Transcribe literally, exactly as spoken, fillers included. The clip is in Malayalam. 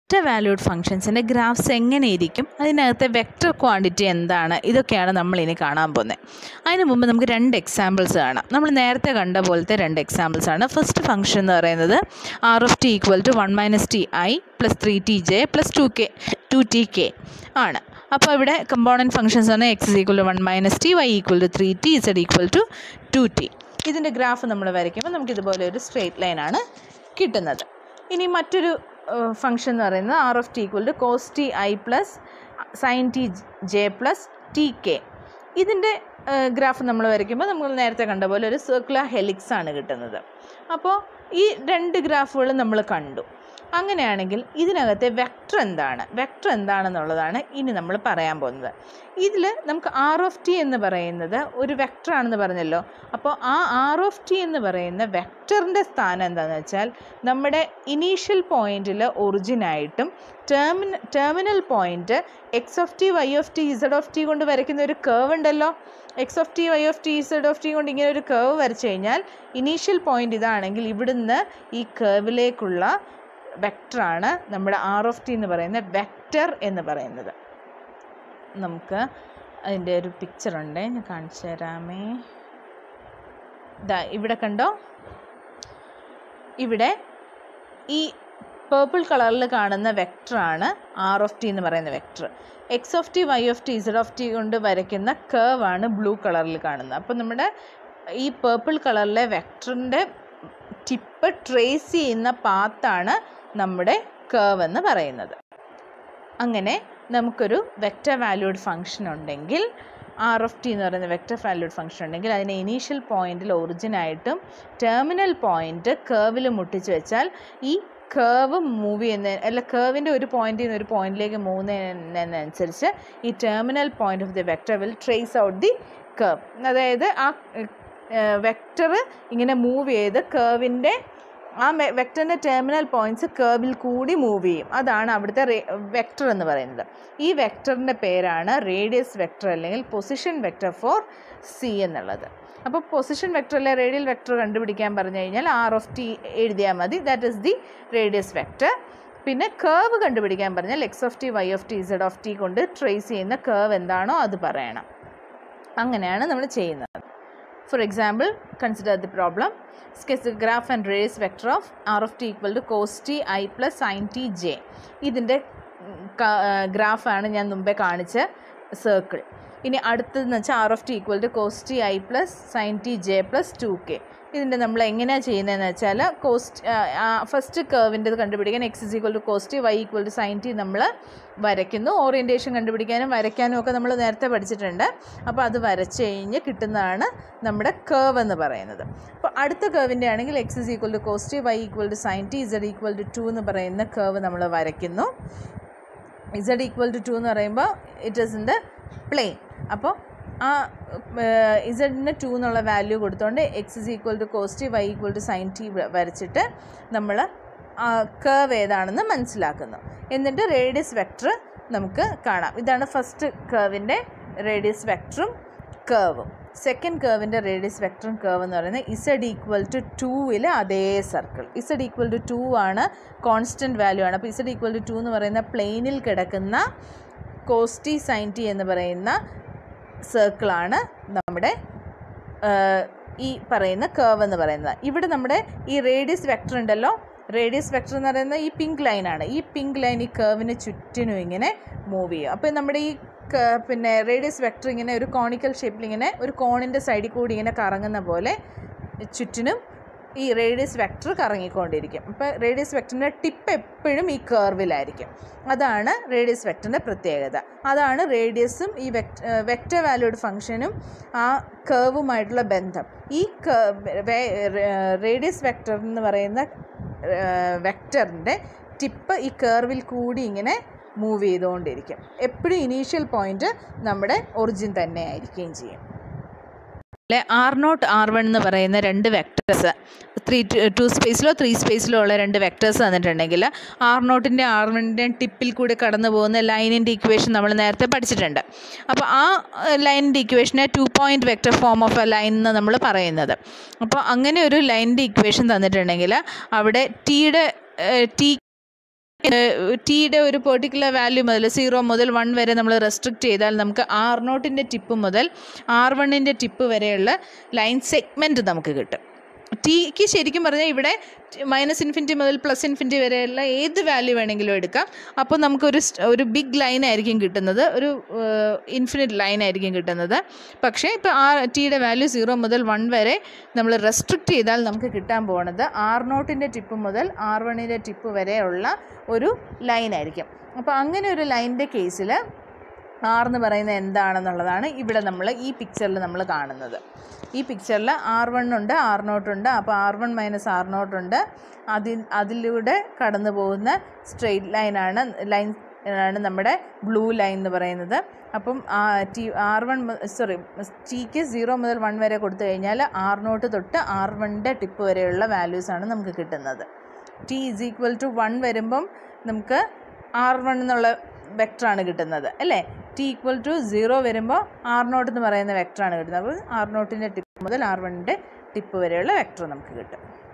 വെക്റ്റർ വാല്യൂഡ് ഫംഗ്ഷൻസിൻ്റെ ഗ്രാഫ്സ് എങ്ങനെയിരിക്കും, അതിനകത്തെ വെക്റ്റർ ക്വാണ്ടിറ്റി എന്താണ്, ഇതൊക്കെയാണ് നമ്മളിനി കാണാൻ പോകുന്നത്. അതിന് മുമ്പ് നമുക്ക് രണ്ട് എക്സാമ്പിൾസ് കാണാം. നമ്മൾ നേരത്തെ കണ്ട പോലത്തെ രണ്ട് എക്സാമ്പിൾസ് ആണ്. ഫസ്റ്റ് ഫംഗ്ഷൻ എന്ന് പറയുന്നത് R of T equal to one minus T I plus three T J plus two K two T K ആണ്. അപ്പോൾ ഇവിടെ കമ്പോണൻറ്റ് ഫംഗ്ഷൻസ് ആണ് X is equal to one minus T, Y equal to three T, Z equal to two T. ഇതിൻ്റെ ഗ്രാഫ് നമ്മൾ വരയ്ക്കുമ്പോൾ നമുക്കിതുപോലെ ഒരു സ്ട്രെയിറ്റ് ലൈനാണ് കിട്ടുന്നത്. ഇനി മറ്റൊരു ഫംഗ്ഷൻ എന്ന് പറയുന്നത് R of T equal to cos T I plus sine T J plus T K. ഇതിൻ്റെ ഗ്രാഫ് നമ്മൾ വരയ്ക്കുമ്പോൾ നമ്മൾ നേരത്തെ കണ്ട പോലെ ഒരു സർക്കുലർ ഹെലിക്സ് ആണ് കിട്ടുന്നത്. അപ്പോൾ ഈ രണ്ട് ഗ്രാഫുകൾ നമ്മൾ കണ്ടു. അങ്ങനെയാണെങ്കിൽ ഇതിനകത്തെ വെക്റ്റർ എന്താണ് വെക്റ്റർ എന്താണെന്നുള്ളതാണ് ഇനി നമ്മൾ പറയാൻ പോകുന്നത്. ഇതിൽ നമുക്ക് ആർ ഓഫ് ടി എന്ന് പറയുന്നത് ഒരു വെക്റ്റർ ആണെന്ന് പറഞ്ഞല്ലോ. അപ്പോൾ ആ ആർ ഓഫ് ടി എന്ന് പറയുന്ന വെക്റ്ററിൻ്റെ സ്ഥാനം എന്താണെന്ന് വെച്ചാൽ നമ്മുടെ ഇനീഷ്യൽ പോയിന്റിൽ ഒറിജിനായിട്ടും ടെർമിന terminal point x of t y of t z of t കൊണ്ട് വരയ്ക്കുന്ന ഒരു കേവ് ഉണ്ടല്ലോ. X of t y of t z of t കൊണ്ട് ഇങ്ങനെ ഒരു കേവ് വരച്ചു കഴിഞ്ഞാൽ ഇനീഷ്യൽ പോയിന്റ് ഇതാണെങ്കിൽ ഇവിടുന്ന് ഈ കേവിലേക്കുള്ള വെക്റ്ററാണ് നമ്മുടെ ആർ ഓഫ് ടി എന്ന് പറയുന്ന വെക്റ്റർ എന്ന് പറയുന്നത്. നമുക്ക് അതിൻ്റെ ഒരു പിക്ചറുണ്ട്, ഞാൻ കാണിച്ചു തരാമേ. ഇതാ ഇവിടെ കണ്ടോ, ഇവിടെ ഈ പേർപ്പിൾ കളറിൽ കാണുന്ന വെക്റ്ററാണ് ആർ ഓഫ് ടി എന്ന് പറയുന്ന vector. X of t y of t z of t കൊണ്ട് വരയ്ക്കുന്ന കേവാണ് ബ്ലൂ കളറിൽ കാണുന്നത്. അപ്പോൾ നമ്മുടെ ഈ പേർപ്പിൾ കളറിലെ വെക്റ്ററിൻ്റെ ടിപ്പ് ട്രേസ് ചെയ്യുന്ന പാത്താണ് നമ്മുടെ കേവ് എന്ന് പറയുന്നത്. അങ്ങനെ നമുക്കൊരു വെക്റ്റർ വാല്യൂഡ് ഫംഗ്ഷൻ ഉണ്ടെങ്കിൽ, ആർ ഓഫ് ടി എന്ന് പറയുന്ന വെക്റ്റർ വാല്യൂഡ് ഫംഗ്ഷൻ ഉണ്ടെങ്കിൽ അതിനെ ഇനീഷ്യൽ പോയിന്റിൽ ഒറിജിനായിട്ടും ടെർമിനൽ പോയിന്റ് കേവിൽ മുട്ടിച്ച് വെച്ചാൽ ഈ കേവ് മൂവ് ചെയ്യുന്ന അല്ല കേവിൻ്റെ ഒരു പോയിന്റിൽ നിന്ന് ഒരു പോയിന്റിലേക്ക് മൂവ് ചെയ്യുന്നതിനനുസരിച്ച് ഈ terminal point of the vector will trace out the curve. അതായത് ആ വെക്റ്റർ ഇങ്ങനെ മൂവ് ചെയ്ത് കേവിൻ്റെ ആ വെക്റ്ററിൻ്റെ ടെർമിനൽ പോയിൻറ്റ്സ് കേവിൽ കൂടി മൂവ് ചെയ്യും. അതാണ് അവിടുത്തെ വെക്റ്റർ എന്ന് പറയുന്നത്. ഈ വെക്റ്ററിൻ്റെ പേരാണ് റേഡിയസ് വെക്റ്റർ അല്ലെങ്കിൽ പൊസിഷൻ വെക്റ്റർ ഫോർ സി എന്നുള്ളത്. അപ്പോൾ പൊസിഷൻ വെക്റ്ററിലെ റേഡിയൽ വെക്റ്റർ കണ്ടുപിടിക്കാൻ പറഞ്ഞു കഴിഞ്ഞാൽ ആർ ഓഫ് ടി എഴുതിയാൽ മതി, that is the radius vector. പിന്നെ കേവ് കണ്ടുപിടിക്കാൻ പറഞ്ഞാൽ x of t y of t z of t കൊണ്ട് ട്രേസ് ചെയ്യുന്ന കേവ് എന്താണോ അത് പറയണം. അങ്ങനെയാണ് നമ്മൾ ചെയ്യുന്നത്. For example, consider the problem. Sketch the graph and radius vector of r of t equal to cos t I plus sin t j. ഇതിൻ്റെ ഗ്രാഫാണ് ഞാൻ മുമ്പേ കാണിച്ച സർക്കിൾ. ഇനി അടുത്തതെന്ന് വെച്ചാൽ r of T equal to cos T I plus sine T J plus two k. ഇതിൻ്റെ നമ്മൾ എങ്ങനെയാണ് ചെയ്യുന്നതെന്ന് വെച്ചാൽ കോസ്റ്റ് ഫസ്റ്റ് കർവിൻ്റെ കണ്ടുപിടിക്കാൻ x is equal to cos t y equal to sine t നമ്മൾ വരയ്ക്കുന്നു. ഓറിയൻറ്റേഷൻ കണ്ടുപിടിക്കാനും വരയ്ക്കാനും ഒക്കെ നമ്മൾ നേരത്തെ പഠിച്ചിട്ടുണ്ട്. അപ്പോൾ അത് വരച്ച് കഴിഞ്ഞ് കിട്ടുന്നതാണ് നമ്മുടെ കർവ് എന്ന് പറയുന്നത്. അപ്പോൾ അടുത്ത കർവിൻ്റെ ആണെങ്കിൽ x is equal to cos t y equal to sine t Z equal to two എന്ന് പറയുന്ന കർവ് നമ്മൾ വരയ്ക്കുന്നു. ഇസഡ് ഈക്വൽ ടു ടു എന്ന് പറയുമ്പോൾ it is in the plane. അപ്പോൾ ആ ഇസഡിന് ടു എന്നുള്ള വാല്യൂ കൊടുത്തുകൊണ്ട് x is equal to cos t Y equal to sine t വരച്ചിട്ട് നമ്മൾ കേവ് ഏതാണെന്ന് മനസ്സിലാക്കുന്നു. എന്നിട്ട് റേഡിയസ് വെക്റ്റർ നമുക്ക് കാണാം. ഇതാണ് ഫസ്റ്റ് കേവിൻ്റെ റേഡിയസ് വെക്റ്ററും കേവും. സെക്കൻഡ് കേവിൻ്റെ റേഡിയസ് വെക്റ്ററും കേവ് എന്ന് പറയുന്നത് ഇസഡ് ഈക്വൽ ടു ടൂവിൽ അതേ circle. Z equal to two ആണ്, കോൺസ്റ്റൻറ്റ് വാല്യൂ ആണ്. അപ്പോൾ ഇസഡ് ഈക്വൽ ടു ടു എന്ന് പറയുന്ന പ്ലെയിനിൽ കിടക്കുന്ന കോസ് ടി സൈൻ ടി എന്ന് പറയുന്ന സർക്കിളാണ് നമ്മുടെ ഈ പറയുന്ന കേവ് എന്ന് പറയുന്നത്. ഇവിടെ നമ്മുടെ ഈ റേഡിയസ് വെക്റ്റർ ഉണ്ടല്ലോ, റേഡിയസ് വെക്റ്റർ എന്ന് പറയുന്നത് ഈ പിങ്ക് ലൈനാണ്. ഈ പിങ്ക് ലൈൻ ഈ കേവിന് ചുറ്റിനും ഇങ്ങനെ മൂവ് ചെയ്യും. അപ്പോൾ നമ്മുടെ ഈ പിന്നെ റേഡിയസ് വെക്റ്റർ ഇങ്ങനെ ഒരു കോണിക്കൽ ഷേപ്പിൽ ഇങ്ങനെ ഒരു കോണിൻ്റെ സൈഡിൽ കൂടി ഇങ്ങനെ കറങ്ങുന്ന പോലെ ചുറ്റിനും ഈ റേഡിയസ് വെക്റ്റർ കറങ്ങിക്കൊണ്ടിരിക്കും. അപ്പോൾ റേഡിയസ് വെക്റ്ററിൻ്റെ ടിപ്പ് എപ്പോഴും ഈ കർവിലായിരിക്കും. അതാണ് റേഡിയസ് വെക്റ്ററിൻ്റെ പ്രത്യേകത. അതാണ് റേഡിയസും ഈ വെക്ട വെക്റ്റർ വാല്യൂഡ് ഫംഗ്ഷനും ആ കർവുമായിട്ടുള്ള ബന്ധം. ഈ റേഡിയസ് വെക്റ്റർ എന്ന് പറയുന്ന വെക്റ്ററിൻ്റെ ടിപ്പ് ഈ കർവിൽ കൂടി ഇങ്ങനെ മൂവ് ചെയ്തുകൊണ്ടിരിക്കും. എപ്പോഴും ഇനീഷ്യൽ പോയിന്റ് നമ്മുടെ ഒറിജിൻ തന്നെ ആയിരിക്കുകയും ചെയ്യും. അല്ലെ ആർ നോട്ട് ആർ വൺ എന്ന് പറയുന്ന രണ്ട് വെക്ടേഴ്സ് ത്രീ ടു സ്പേസിലോ ത്രീ സ്പേസിലോ ഉള്ള രണ്ട് വെക്ടേഴ്സ് തന്നിട്ടുണ്ടെങ്കിൽ ആർ നോട്ടിൻ്റെ ആർ വണ്ണിൻ്റെയും ടിപ്പിൽ കൂടി കടന്നു പോകുന്ന ലൈനിൻ്റെ ഇക്വേഷൻ നമ്മൾ നേരത്തെ പഠിച്ചിട്ടുണ്ട്. അപ്പോൾ ആ ലൈനിൻ്റെ ഇക്വേഷനെ two point vector form of a line എന്ന് നമ്മൾ പറയുന്നത്. അപ്പോൾ അങ്ങനെ ഒരു ലൈനിൻ്റെ ഇക്വേഷൻ തന്നിട്ടുണ്ടെങ്കിൽ അവിടെ ടിയുടെ ടി ടിയുടെ ഒരു പെർട്ടിക്കുലർ വാല്യൂ മുതൽ സീറോ മുതൽ വൺ വരെ നമ്മൾ റെസ്ട്രിക്റ്റ് ചെയ്താൽ നമുക്ക് ആർ നോട്ടിൻ്റെ ടിപ്പ് മുതൽ ആർ വണ്ണിൻ്റെ ടിപ്പ് വരെയുള്ള ലൈൻ സെഗ്മെൻറ്റ് നമുക്ക് കിട്ടും. ടിക്ക് ശരിക്കും പറഞ്ഞാൽ ഇവിടെ മൈനസ് ഇൻഫിനിറ്റി മുതൽ പ്ലസ് ഇൻഫിനിറ്റി വരെയുള്ള ഏത് വാല്യൂ വേണമെങ്കിലും എടുക്കാം. അപ്പോൾ നമുക്കൊരു ഒരു ബിഗ് ലൈൻ ആയിരിക്കും കിട്ടുന്നത്, ഒരു ഇൻഫിനിറ്റ് ലൈൻ ആയിരിക്കും കിട്ടുന്നത്. പക്ഷേ ഇപ്പോൾ ആ ടിയുടെ വാല്യൂ സീറോ മുതൽ വൺ വരെ നമ്മൾ റെസ്ട്രിക്റ്റ് ചെയ്താൽ നമുക്ക് കിട്ടാൻ പോകുന്നത് ആർ നോട്ടിൻ്റെ ടിപ്പ് മുതൽ ആർ വണ്ണിൻ്റെ ടിപ്പ് വരെയുള്ള ഒരു ലൈൻ ആയിരിക്കും. അപ്പോൾ അങ്ങനെ ഒരു ലൈനിൻ്റെ കേസിൽ ആർ എന്ന് പറയുന്നത് എന്താണെന്നുള്ളതാണ് ഇവിടെ നമ്മൾ ഈ പിക്ചറിൽ നമ്മൾ കാണുന്നത്. ഈ പിക്ചറിൽ ആർ വൺ ഉണ്ട്, ആർ നോട്ട് ഉണ്ട്. അപ്പോൾ r one minus r naught ഉണ്ട്. അതിൽ അതിലൂടെ കടന്നു പോകുന്ന സ്ട്രെയിറ്റ് ലൈനാണ് ലൈൻ ആണ് നമ്മുടെ ബ്ലൂ ലൈൻ എന്ന് പറയുന്നത്. അപ്പം ടി ആർ വൺ സോറി ടിക്ക് സീറോ മുതൽ വൺ വരെ കൊടുത്തു കഴിഞ്ഞാൽ ആർ നോട്ട് തൊട്ട് ആർ വണ്ണിൻ്റെ ടിപ്പ് വരെയുള്ള വാല്യൂസാണ് നമുക്ക് കിട്ടുന്നത്. T is equal to one വരുമ്പം നമുക്ക് ആർ വൺ എന്നുള്ള വെക്ടറാണ് കിട്ടുന്നത് അല്ലേ. ടി ഈക്വൽ ടു സീറോ വരുമ്പോൾ ആർ നോട്ട് എന്ന് പറയുന്ന വെക്ടറാണ് കിട്ടുന്നത്. അപ്പോൾ ആർ നോട്ടിൻ്റെ ടിപ്പ് മുതൽ ആർ വണ്ണിൻ്റെ ടിപ്പ് വരെയുള്ള വെക്ടർ നമുക്ക് കിട്ടും.